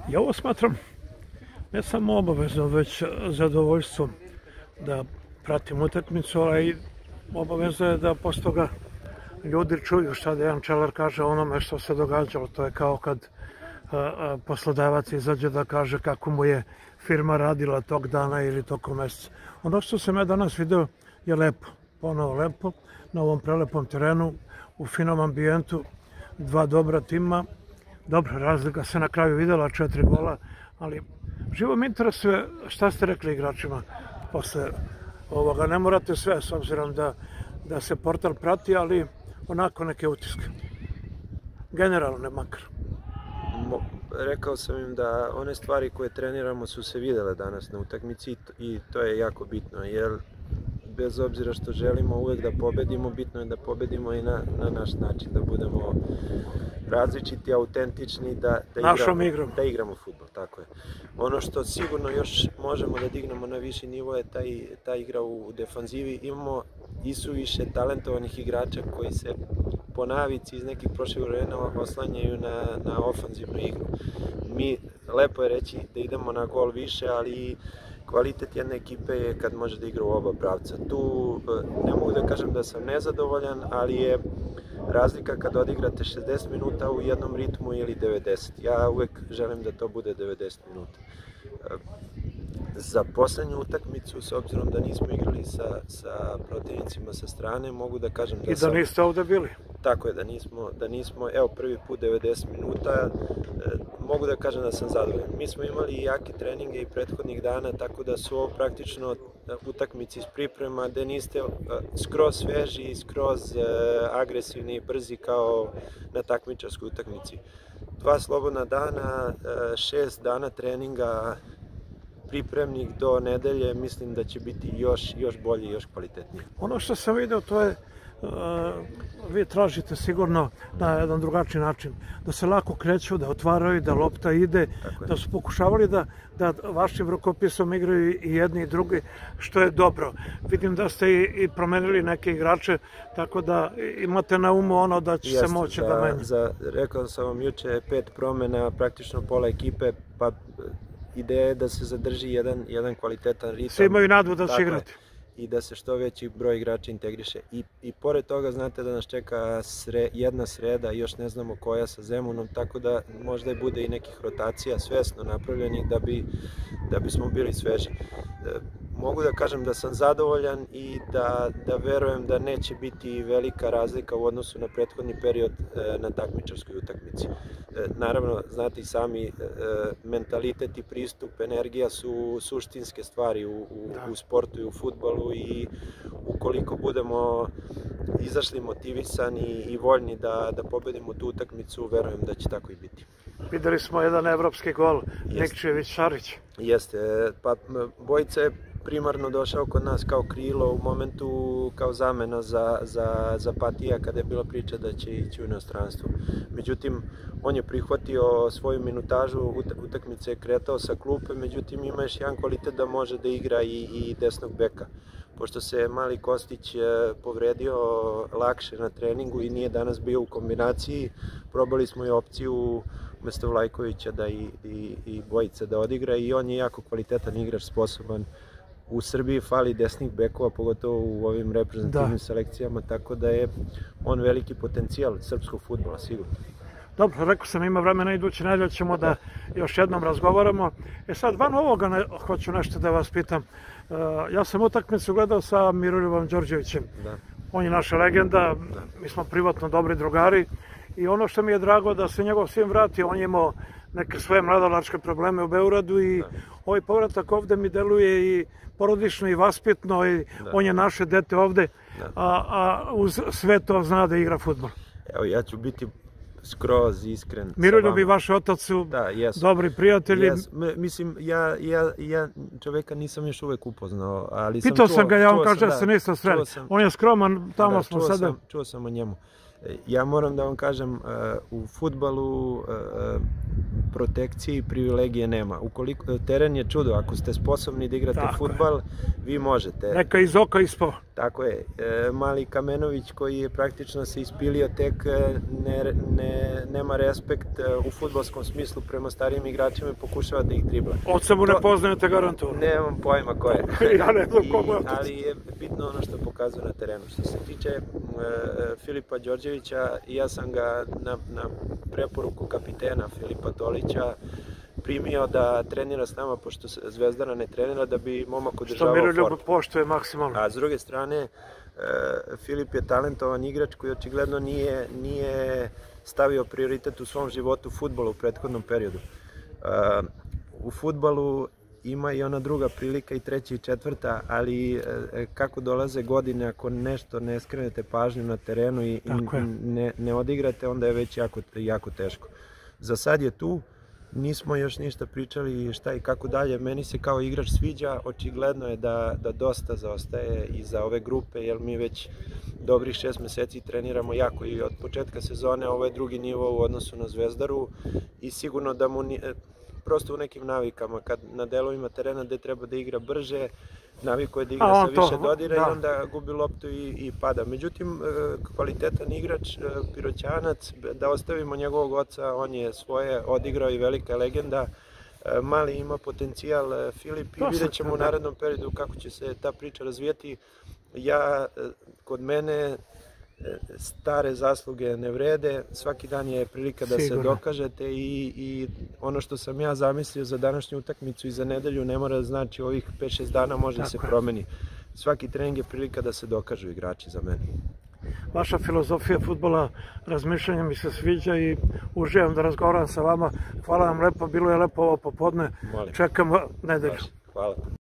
Ja ovo smatram ne samo obavezno, već zadovoljstvom da pratim utakmicu, ali i obavezno je da posle toga ljudi čuju šta Dejan Čelar kaže o onome što se događalo. To je kao kad poslodavac izađe da kaže kako mu je firma radila tog dana ili tokom meseca. Ono što sam ja danas video je lepo, ponovo lepo, na ovom prelepom terenu, u finom ambijentu, dva dobra tima. Dobro, razlika se na kraju videla, 4 gola, ali živo me interesuje šta ste rekli igračima posle ovoga. Ne morate sve, s obzirom da se portal prati, ali onako neke utiske. Generalno, ne makar. Rekao sam im da one stvari koje treniramo su se videle danas na utakmici i to je jako bitno, jer bez obzira što želimo uvek da pobedimo, bitno je da pobedimo i na naš način, da budemo različiti, autentični, da igramo fudbal, tako je. Ono što sigurno još možemo da dignemo na viši nivo je ta igra u defanzivi. Imamo isuviše talentovanih igrača koji se po navici iz nekih prošlih vremena oslanjaju na ofanzivnu igru. Lepo je reći da idemo na gol više, ali kvalitet jedne ekipe je kad može da igra u oba pravca. Tu ne mogu da kažem da sam nezadovoljan, ali je razlika kad odigrate 60 minuta u jednom ritmu ili 90. Ja uvek želim da to bude 90 minuta. Za poslednju utakmicu, s obzirom da nismo igrali sa protivnicima sa strane, mogu da kažem da sam... I da niste ovde bili. Tako je, da nismo, evo prvi put 90 minuta, mogu da kažem da sam zadovoljan. Mi smo imali jake treninge i prethodnih dana, tako da su ovo praktično utakmice iz priprema, gde niste skroz sveži i skroz agresivni i brzi kao na takmičarskoj utakmici. 2 slobodna dana, 6 dana treninga pripremnih do nedelje, mislim da će biti još bolji i još kvalitetniji. Ono što sam video, to je vi tražite sigurno na jedan drugačiji način, da se lako kreću, da otvaraju, da lopta ide, da su pokušavali da vašim rukopisom igraju i jedni i drugi, što je dobro. Vidim da ste i promenili neke igrače, tako da imate na umu ono da će se moći da menja. Rekao sam vam juče 5 promena, praktično pola ekipe, pa ideja je da se zadrži jedan kvalitetan ritam. Svi imaju nadu da će igrati. I da se što veći broj igrača integriše. I pored toga znate da nas čeka jedna sreda, još ne znamo koja sa Zemunom, tako da možda bude i nekih rotacija svesno napravljenih da bismo bili sveži. Mogu da kažem da sam zadovoljan i da verujem da neće biti velika razlika u odnosu na prethodni period na takmičarskoj utakmici. Naravno, znate i sami, mentalitet i pristup, energija su suštinske stvari u sportu i u fudbalu i ukoliko budemo izašli motivisani i voljni da pobedimo tu utakmicu, verujem da će tako i biti. Videli smo jedan evropski gol, Nikčević-Šarić. Jeste, pa Bojica je primarno došao kod nas kao krilo u momentu kao zamena za Patija kada je bila priča da će ići u inostranstvo. Međutim, on je prihvatio svoju minutažu, utakmice je kretao sa klupe, međutim ima još jedan kvalitet da može da igra i desnog beka. Pošto se mali Kostić povredio lakše na treningu i nije danas bio u kombinaciji, probali smo i opciju umesto Vlajkovića da i Bojica da odigra i on je jako kvalitetan igrač, sposoban. U Srbiji fali desnih bekova, pogotovo u ovim reprezentativnim selekcijama, tako da je on veliki potencijal srpskog fudbala, sigurno. Dobro, rekao sam, ima vremena, iduće nedelje ćemo da još jednom razgovaramo. Sad, van ovoga hoću nešto da vas pitam. Ja sam utakmicu gledao sa Miroljubom Đorđevićem. On je naša legenda, mi smo privatno dobri drugari i ono što mi je drago da se njegov sin vrati, on je imao neke svoje mladalačke probleme u Beogradu i ovaj povratak ovde mi deluje i porodično i vaspitno i on je naše dete ovde, a uz sve to zna da igra fudbal. Evo, ja ću biti skroz iskren. Miroljub i vaš otac su dobri prijatelji. Mislim, ja čoveka nisam još uvek upoznao, ali sam pitao sam ga, ja on kaže da se niste sreli. On je skroman, tamo smo sada. Čuo sam o njemu. Ja moram da vam kažem, u fudbalu protekcije i privilegije nema. Teren je čudo, ako ste sposobni da igrate fudbal, vi možete. Neka iz oka ispao. Tako je, mali Kamenović koji je praktično se ispilio tek, nema respekt u fudbalskom smislu prema starijim igračima i pokušava da ih dribla. Oca mu ne poznajete garantovano. Nemam pojma ko je. Ja ne znam ko mu je otac. Ali je bitno ono što pokazuje na terenu. Što se tiče Filipa Đorđevića, ja sam ga na preporuku kapitena Filipa Tolića primio da trenira s nama, pošto Zvezdara ne trenira, da bi momak održavao formu. Što Miroljub poštuje maksimalno. A s druge strane, Filip je talentovan igrač koji očigledno nije stavio prioritet u svom životu fudbalu u prethodnom periodu. U fudbalu ima i ona druga prilika, i treća i četvrta, ali kako dolaze godine, ako nešto ne skrenete pažnju na terenu i ne odigrate, onda je već jako teško. Za sad je tu. Nismo još ništa pričali šta i kako dalje. Meni se kao igrač sviđa, očigledno je da dosta zaostaje iza ove grupe, jer mi već dobrih 6 meseci treniramo jako i od početka sezone. Ovo je drugi nivo u odnosu na Zvezdaru i sigurno da mu prosto u nekim navikama, kad na delovima terena gde treba da igra brže, navikuje da igra sa više dodira i onda gubi loptu i pada. Međutim, kvalitetan igrač, Piroćanac, da ostavimo njegovog oca, on je svoje odigrao i velika legenda. Mali ima potencijal, Filip, i vidjet ćemo u narednom periodu kako će se ta priča razvijati. Kod mene stare zasluge ne vrede, svaki dan je prilika da se dokažete i ono što sam ja zamislio za današnju utakmicu i za nedelju ne mora da znači ovih 5-6 dana može da se promeni. Svaki trening je prilika da se dokažu igrači za mene. Vaša filozofija fudbala, razmišljanja mi se sviđa i uživam da razgovaram sa vama. Hvala vam lepo, bilo je lepo ovo popodne. Čekam nedelju. Hvala.